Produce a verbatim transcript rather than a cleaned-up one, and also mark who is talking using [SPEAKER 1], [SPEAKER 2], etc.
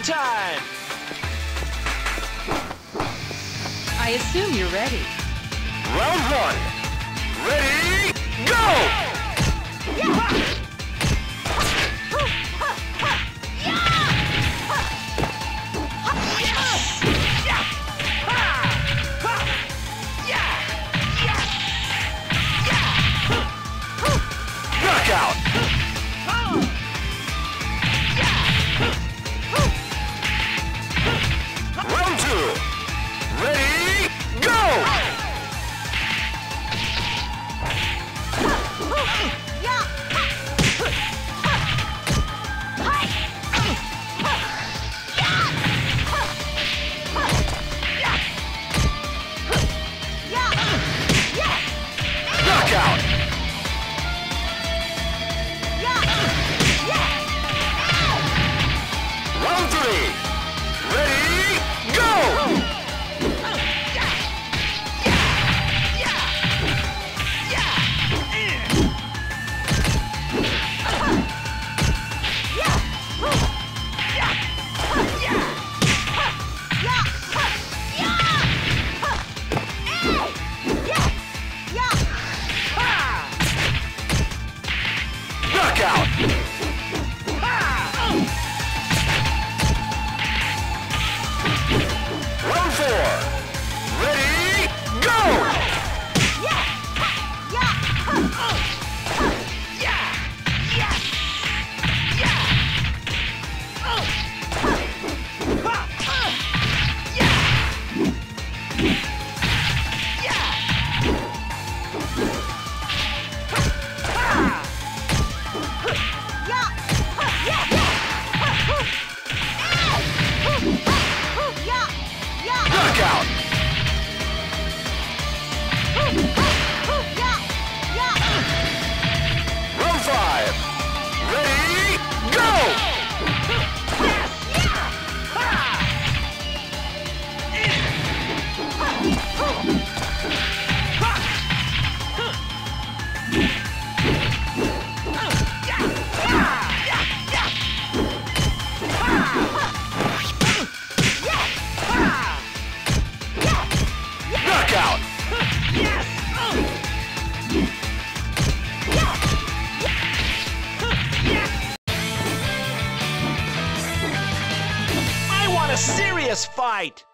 [SPEAKER 1] showtime!
[SPEAKER 2] I assume you're ready.
[SPEAKER 1] Round one. Ready, go! Knockout! Round two. Ready, go! Knockout! Round three. Ready, go! Knockout! Round four. Ready, go! Knockout! Round five. Ready, go! Knockout! I want a serious fight!